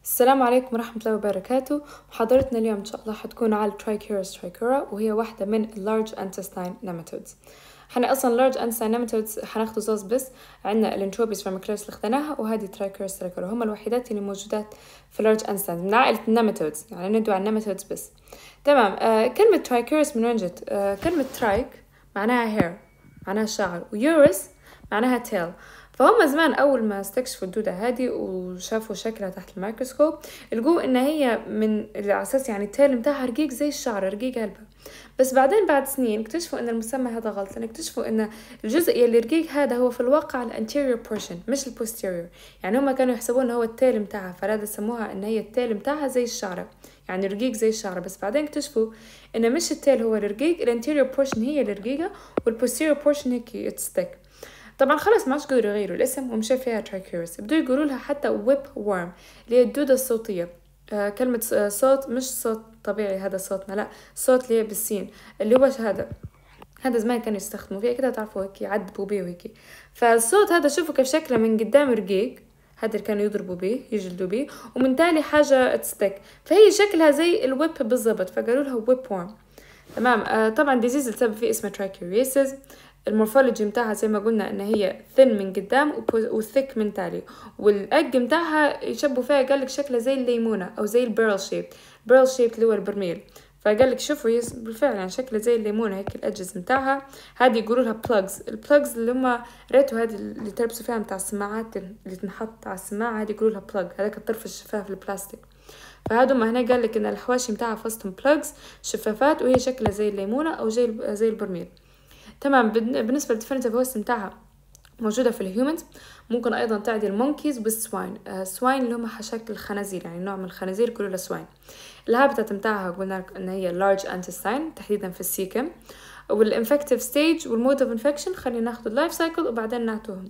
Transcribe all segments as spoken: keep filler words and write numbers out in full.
السلام عليكم ورحمة الله وبركاته. محاضرتنا اليوم إن شاء الله حتكون على Trichuris trichura، وهي واحدة من Large Intestine Nematodes. احنا أصلا Large Intestine Nematodes حناخده زوز بس، عندنا الانتروبيس فيرميكولاريس اللي خدناها، وهذه Trichuris trichura هم الوحيدات اللي موجودات في Large Intestine من عائلة النيماتودز، يعني ندوا على النيماتودز بس. تمام. آه كلمة Trichuris من وين جت؟ آه كلمة Trich معناها hair، معناها شعر، ويورس معناها tail. فهم زمان أول ما استكشفوا الدودة هذه وشافوا شكلها تحت الميكروسكوب لقوا إن هي من الأساس يعني التيل متاعها رقيق زي الشعر، رقيق قلبها. بس بعدين بعد سنين اكتشفوا إن المسمى هذا غلط، لأن اكتشفوا إن الجزء اللي رقيق هذا هو في الواقع ال anterior portion مش ال posterior. يعني هم كانوا يحسبون إنه هو التيل متاعها، فلذا سموها إن هي التيل متاعها زي الشعرة، يعني رقيق زي الشعرة. بس بعدين اكتشفوا إن مش التيل هو الرقيق، ال anterior portion هي الرقيقة وال posterior portion هيك يتستك. طبعا خلاص ما عادش قدروا يغيروا الاسم ومشى فيها ترايكيورس، بدوا يقولوا لها حتى ويب وورم اللي هي الدودة الصوتية. آه كلمة آه صوت مش صوت طبيعي هذا صوتنا، لا صوت اللي هي بالسين، اللي هو هذا هذا زمان كانوا يستخدموا فيه كده، تعرفوا هيك يعذبوا بيه وهيك. فالصوت هذا شوفوا كيف شكله من قدام رقيق، هذا اللي كانوا يضربوا بيه يجلدوا بيه، ومن تالي حاجة تستك، فهي شكلها زي الويب بالضبط، فقالوا لها ويب وورم. تمام. آه طبعا ديزيز السبب فيه اسمه ترايكيوريسيس. المورفولوجي متاعها زي ما قلنا ان هي ثن من قدام وثيك من تالي، والاج متاعها يشبه فيها، قال لك شكلها زي الليمونه او زي البيرل شيب، بيرل شيب اللي هو البرميل. فقال لك شوفوا بالفعل يعني شكلها زي الليمونه هيك الادجز متاعها. هذه يقولوا لها بلاجز، البلاجز اللي هم ريتو هذه اللي تلبسوا فيها متاع السماعات اللي تنحط على السماعه، هذه يقولوا لها بلاج، هذاك الطرف الشفاف البلاستيك. فهذا ما هنا قال لك ان الحواشي متاعها فصلهم بلاجز شفافات، وهي شكلها زي الليمونه او زي زي البرميل. تمام. بالنسبة للديفينيتيف هوست متاعها موجودة في الهيومنز، ممكن أيضا تعدي المونكيز والسواين. آه سواين اللي هم حشاك الخنازير، يعني نوع من الخنازير يقولوا له سواين. الهابيتات متاعها قلنا إن هي large intestine تحديدا في السيكم. والانفكتيف ستيج والمود اوف انفكشن خلينا ناخد اللايف سايكل وبعدين نعطوهم.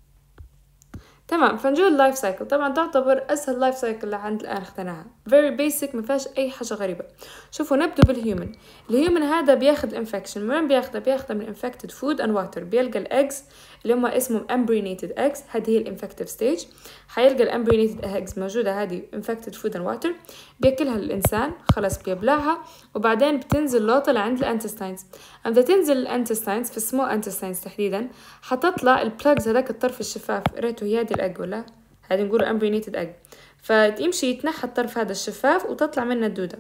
تمام. فنجول اللايف سايكل، طبعا تعتبر اسهل لايف سايكل اللي عند الان اخذناها، very basic ما فيهاش اي حاجه غريبه. شوفوا نبدو بالهيومن. الهيومن هذا بياخذ الانفكشن، من وين بياخذه؟ بياخذه من infected food and water. بيلقى الاجز اللي هم اسمهم embryonated eggs، هذه هي الانفكتيف ستيج. حيلقى الامبريونيتد eggs موجوده، هذه infected food and water، بياكلها الانسان، خلاص بيبلعها، وبعدين بتنزل لوطه لعند الانتستاينز. اما تنزل الانتستاينز في السمول انتستاينز تحديدا، حتطلع البلاجز هذاك الطرف الشفاف، ريتو هي هذه الاج ولا هذه نقول امبريونيتد اج. فيمشي يتنحى الطرف هذا الشفاف وتطلع منه الدوده،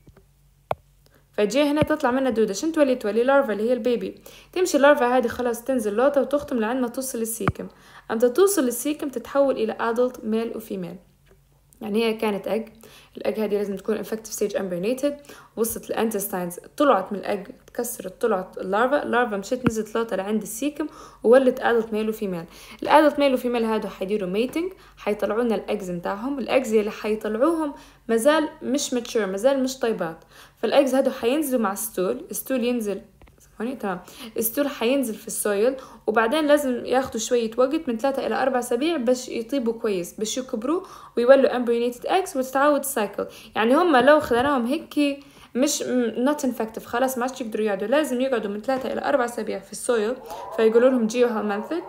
فجي هنا تطلع منها دودة. شن تولي؟ تولي لارفا اللي هي البيبي. تمشي اللارفا هذه خلاص تنزل لوطة وتختم لعند ما توصل للسيكم. أمتى توصل للسيكم تتحول إلى adult male وفيميل، يعني هي كانت اج، الاج هذه لازم تكون infective stage embryonated، وصلت الانتستاينز، طلعت من الاج، تكسرت، طلعت اللارفا، اللارفا مشيت نزلت لوطة لعند السيكم وولت adult male وفيميل. الادلت ميل وفيميل هادو حيديروا ميتنج، حيطلعوا لنا الاجز متاعهم. الاجز اللي حيطلعوهم مازال مش mature، مازال مش طيبات، فالاجز هادو حينزلوا مع الستول، الستول ينزل هوني. تمام. الستول حينزل في السويل، وبعدين لازم ياخدوا شوية وقت من ثلاثة إلى أربع أسابيع باش يطيبوا كويس، باش يكبروا ويولوا embryonated eggs وتتعاود السايكل. يعني هم لو خذناهم هيك مش not infective خلاص ما عادش يقدروا يقعدوا، لازم يقعدوا من ثلاثة إلى أربع أسابيع في السويل، فيقولوا لهم geohelminthic،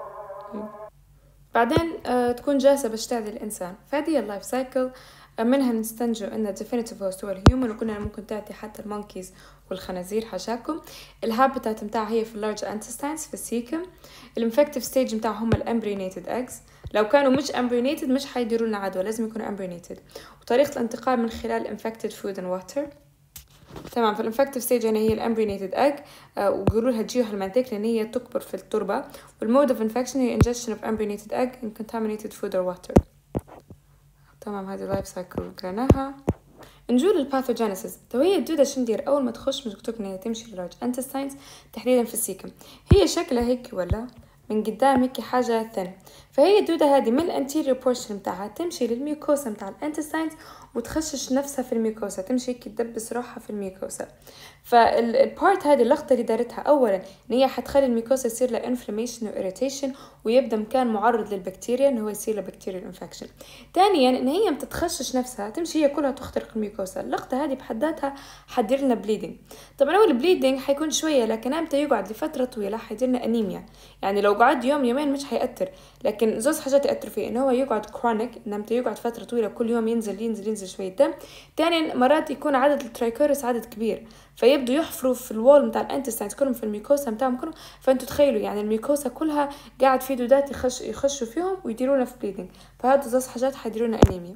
بعدين آه تكون جاهزة باش تعدي الإنسان. فهذه اللايف سايكل، منها نستنتجوا ان definitive host هو الهيومن، وكنا ممكن تعطي حتى المونكيز والخنازير حشاكم. الهابيتات متاعها هي في اللارج انتستاينز في السيكم. الانفكتيف ستيج متاعهم الامبريونيتد اجز، لو كانوا مش امبريونيتد مش حيديروا لنا عدوى، لازم يكونوا امبريونيتد. وطريقة الانتقال من خلال infected food and water. تمام. في الانفكتيف ستيج يعني هي الامبريونيتد اج، آه وقولوا لها جيوهلمانثيك لان هي تكبر في التربة. والمود اوف انفكشن هي ingestion of embryonated egg in contaminated food or water. تمام. هذه لايف سايكل قرأناها. نجول الباثوجينيسيس. تو هي الدودة شندير أول ما تخش مش قلتلك إنها تمشي للارج انتستاينز تحديدا في السيكم، هي شكلها هيك ولا من قدام هيك حاجة ثن. فهي الدودة هذه من الانتيريور بورشن متاعها تمشي للميوكوسا متاع الانتستاينز وتخشش نفسها في الميوكوسا، تمشي هيك تدبس روحها في الميوكوسا. فالبارت هذه اللقطة اللي دارتها أولا إن هي حتخلي الميوكوسا يصير لها inflammation و irritation، ويبدأ مكان معرض للبكتيريا إنه هو يصير له bacterial infection. ثانيا إن هي متتخشش نفسها، تمشي هي كلها تخترق الميوكوسا. اللقطة هذه بحد ذاتها حتدير لنا bleeding. طبعا هو البليدنج حيكون شوية، لكن أمتى يقعد لفترة طويلة حيدير لنا أنيميا. يعني لو قعد يوم يومين مش حيأثر، لكن لكن زوز حاجات يأثروا فيه إنه هو يقعد كرونيك، إنه يقعد فترة طويلة كل يوم ينزل ينزل ينزل شوية دم. تاني مرات يكون عدد الترايكورس عدد كبير، فيبدو يحفروا في الوول متاع الانتستاينز كلهم، في الميكوسا متاعهم كلهم. فانتوا تخيلوا يعني الميكوسا كلها قاعد في دودات يخش يخشوا فيهم ويديرونا في بليدنج، فهذا زوز حاجات حيديرونا انيميا.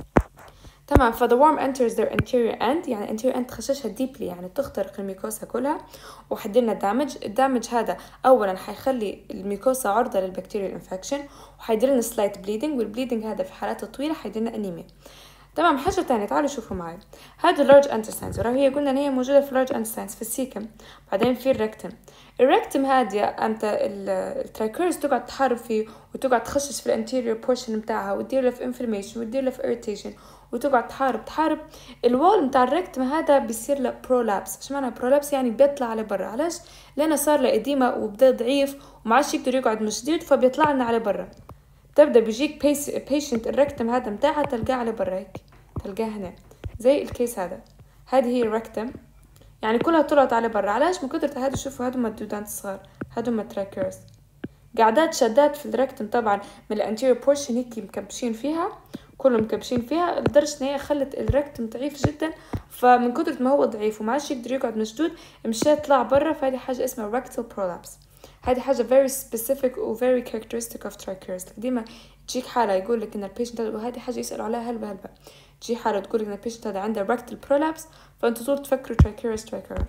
تمام. ف the worm enters their anterior end، يعني anterior end تخششها deeply، يعني تخترق الميكوسا كلها وحدلنا دامج. الدامج هذا أولا حيخلي الميكوسا عرضة للبكتيريال انفكشن، وحيديرنا سلايت بليدنج، والبليدنج هذا في حالات طويلة حيديرنا أنيميا. تمام. حاجة تانية تعالوا شوفوا معي، هذا large intestines، وهي قلنا إن هي موجودة في large intestines في السيكم، بعدين في الركتم. الركتم هذه أمتى الترايكورس تقعد تحارب فيه وتقعد تخشش في الانتيريور بورشن متاعها، وتدير له في انفلاميشن وتدير له في irritation، وتقعد تحارب تحارب الوول متاع الركتم هذا بيصير له برولابس. ايش معنى برولابس؟ يعني بيطلع على برا. علاش؟ لأنه صار له إديمة وبدا ضعيف وما عادش يقدر يقعد مشدود، فبيطلع لنا على برا. تبدأ بيجيك بيشنت الركتم هذا متاعها تلقاه على برا، هيك تلقاه هنا زي الكيس هذا. هذه هي الركتم، يعني كلها طلعت على برا. علاش؟ من كثرة هذا شوفوا هذوما الدودان الصغار، هذوما التراكيرز قاعدات شدات في الركتم طبعا من الانتيريور بورشن، هيك مكبشين فيها، كلهم مكبشين فيها لدرجة ان هي خلت الركتم ضعيف جدا. فمن كثرة ما هو ضعيف وما عادش يقدر يقعد مشدود، مشى طلع برا. فهذه حاجة اسمها rectal prolapse. هذه حاجة very specific و very characteristic of trichosis. ديما تجيك حالة يقول لك ان البيشنت هذا، وهذه حاجة يسألوا عليها هلبة هلبة، تجي حالة تقول لك ان البيشنت هذا عنده rectal prolapse، فانتوا طول تفكروا trichosis trichosis.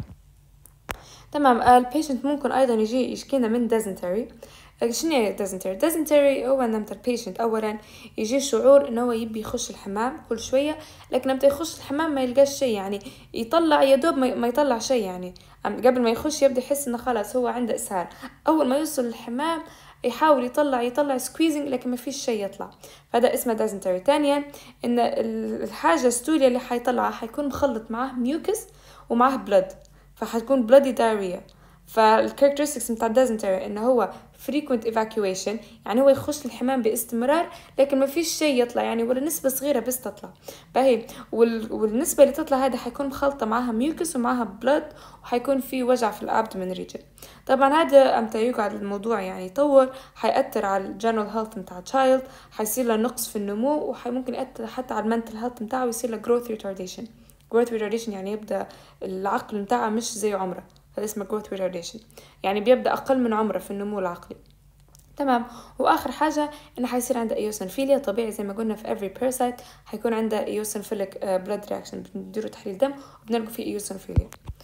تمام. البيشنت ممكن ايضا يجي يشكينا من dysentery. شنو هي dysentery؟ dysentery هو ان متى البيشنت اولا يجي شعور انه هو يبي يخش الحمام كل شويه، لكن متى يخش الحمام ما يلقاش شيء، يعني يطلع يا دوب ما يطلع شيء، يعني قبل ما يخش يبدا يحس انه خلاص هو عنده اسهال. اول ما يوصل الحمام يحاول يطلع يطلع سكويزنج لكن ما فيش شيء يطلع، فهذا اسمه dysentery. ثانيا ان الحاجه الستوليا اللي حيطلعها حيكون مخلط معاه ميوكس ومعاه بلد، فحتكون بلادي دايريا. فالكاركترستكس متاع dysentery انه هو frequent evacuation، يعني هو يخش الحمام باستمرار لكن ما فيش شيء يطلع، يعني ولا نسبة صغيرة بس تطلع باهي. وال... والنسبة اللي تطلع هذا حيكون مخلطة معها ميوكس ومعها بلد، وحيكون في وجع في الابدومين ريجن. طبعا هذا امتى يقعد الموضوع يعني يطول، حيأثر على الجنرال هيلث متاع تشايلد، حيصير له نقص في النمو، وممكن يأثر حتى على المنتل هيلث متاعه، ويصير له growth retardation. growth retardation يعني يبدأ العقل متاعه مش زي عمره، هذا اسمه growth retardation، يعني بيبدأ أقل من عمره في النمو العقلي. تمام. وآخر حاجة إنه حيصير عنده eosinophiliا طبيعي زي ما قلنا في every parasite، حيكون عنده eosinophilic blood reaction، بنديروا تحليل دم وبنلقوا فيه eosinophiliا.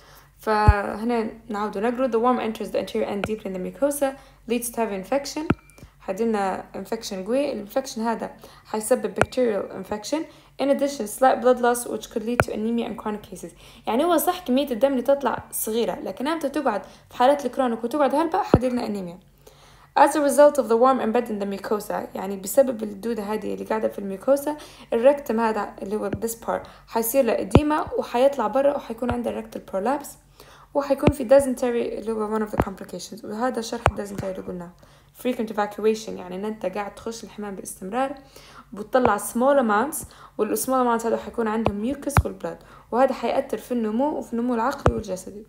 فهنا نعود نقرأ the worm enters the anterior end deep in the mucosa leads to heavy infection. حدينا infection قوي. الانفكشن هذا حيسبب bacterial infection in addition slight blood loss which could lead to anemia in chronic cases. يعني هو صح كمية الدم اللي تطلع صغيرة، لكن أنت تقعد في حالات الكرونيك وتقعد هلبة حديرنا أنيميا. As a result of the worm embedded in the mucosa، يعني بسبب الدودة هذه اللي قاعدة في الميكوسا، الركتم هذا اللي هو this part حيصير له إديمة وحيطلع برا، وحيكون عنده rectal prolapse، وحيكون في dysentery اللي هو one of the complications. وهذا شرح dysentery اللي قلناه. frequent evacuation يعني ان انت قاعد تخش الحمام باستمرار، بتطلع small amounts، والسمول amounts هذا حيكون عندهم mucus والبلد، وهذا حيأثر في النمو وفي النمو العقلي والجسدي.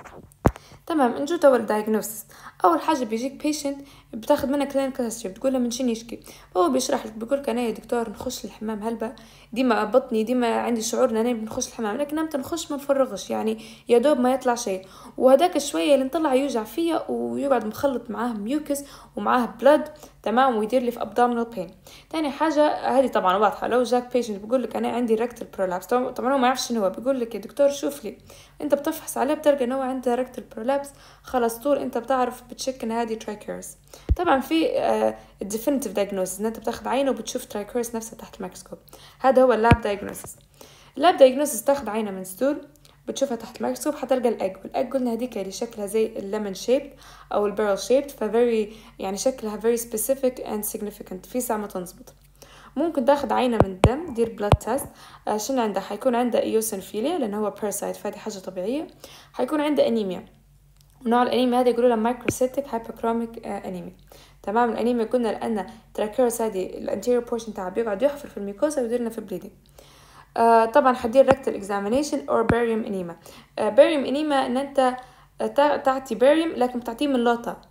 تمام. نجو توا الدايجنوستس. اول حاجه بيجيك بيشنت بتاخذ منه كلينيكال هيستوري، بتقول له من شنو يشكي، هو بيشرح لك بيقول لك انا يا دكتور نخش الحمام هلبة، ديما بطني ديما عندي شعور ان انا بنخش الحمام، لكن امتى نخش ما نفرغش، يعني يا دوب ما يطلع شيء، وهداك الشويه اللي نطلع يوجع فيا ويقعد مخلط معاه ميوكس ومعاه بلد. تمام. ويدير لي في abdominal pain. تاني حاجه هذه طبعا واضحه، لو جاك بيشنت بيقول لك انا عندي rectal prolapse، طبعا هو ما يعرفش شنو هو، بيقول لك يا دكتور شوف لي، انت بتفحص عليه بتلقى انه عنده rectal prolapse، خلاص طول انت بتعرف بتشك ان هذه trichosis. طبعا في uh, definitive diagnosis ان انت بتاخد عينه وبتشوف trichosis نفسها تحت الميكروسكوب، هذا هو اللاب diagnosis. اللاب diagnosis تاخد عينه من ستول بتشوفها تحت الميكروسكوب حتلقى الاج، والاج قلنا هذيك اللي شكلها زي الليمون شيب او البارل شيب، ففيري يعني شكلها very specific and significant، في ساعة ما تنضبط. ممكن تاخد عينه من الدم دير بلاد تيست. آه شنو عنده؟ حيكون عنده ايوسينوفيليا لانه هو باراسايت، فهذه حاجه طبيعيه. حيكون عنده انيميا، ونوع الانيميا هذا يقولوا له مايكروسيتيك هايبوكروميك آه انيميا. تمام. الانيميا قلنا لان تراكيرس هذه الانتيريور بورشن تاعها بيقعد يحفر في الميكوسا ويدير لنا في بليدنج. آه طبعا حدير ريكتال اكزامينيشن اور باريوم انيما. آه باريوم انيما ان انت تعطي باريوم لكن بتعطيه من لوطه،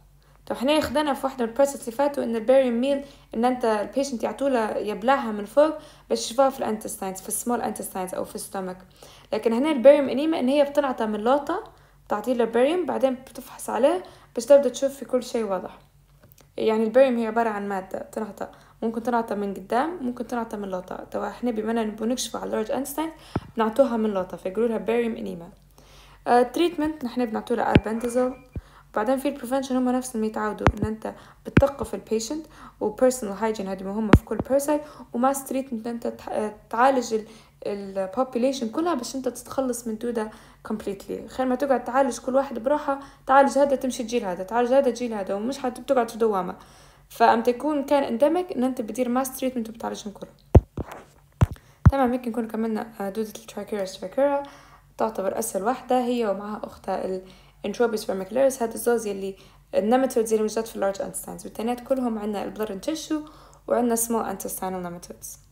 طب احنا خدنا في واحدة من البروسيس اللي فاتوا ان الباريوم ميل ان انت البيشنت يعطوله يبلعها من فوق باش يشوفها في الانتستاينز، في السمول انتستاينز او في الستومك. لكن هنا الباريوم انيما ان هي بتنعطى من لوطة، بتعطي له الباريوم بعدين بتفحص عليه باش تبدا تشوف في كل شيء واضح. يعني الباريوم هي عبارة عن مادة بتنعطى، ممكن تنعطى من قدام ممكن تنعطى من لوطة. طبعا احنا بما اننا نبغى نكشف على اللارج انتستاين بنعطوها من لوطة فيقولوا لها باريوم انيما. التريتمنت نحن بنعطولها البندازول. وبعدين في البريفنشن هم نفسهم يتعودوا ان انت بتثقف البيشنت، وبيرسونال هايجين هذه مهمه في كل بيرسون، وماس تريتمنت انت تعالج البوبوليشن كلها باش انت تتخلص من دوده كومبليتلي. خير ما تقعد تعالج كل واحد بروحه، تعالج هذا تمشي تجيل هذا، تعالج هذا تجيل هذا، ومش حتقعد في دوامه. فأم تكون كان اندمك ان انت بتدير ماس تريتمنت وبتعالجهم كلهم. تمام، هيك نكون كملنا دودة الترايكيرا سترايكيرا، تعتبر أسهل واحدة هي ومعها أختها الانتروبيس فيرميكولاريس. هاد الزوز يلي النيماتودز اللي موجودات في اللارج انتستاينز، والتانيات كلهم عنا البلورن تيشو وعنا سمول انتستينال نيماتودز.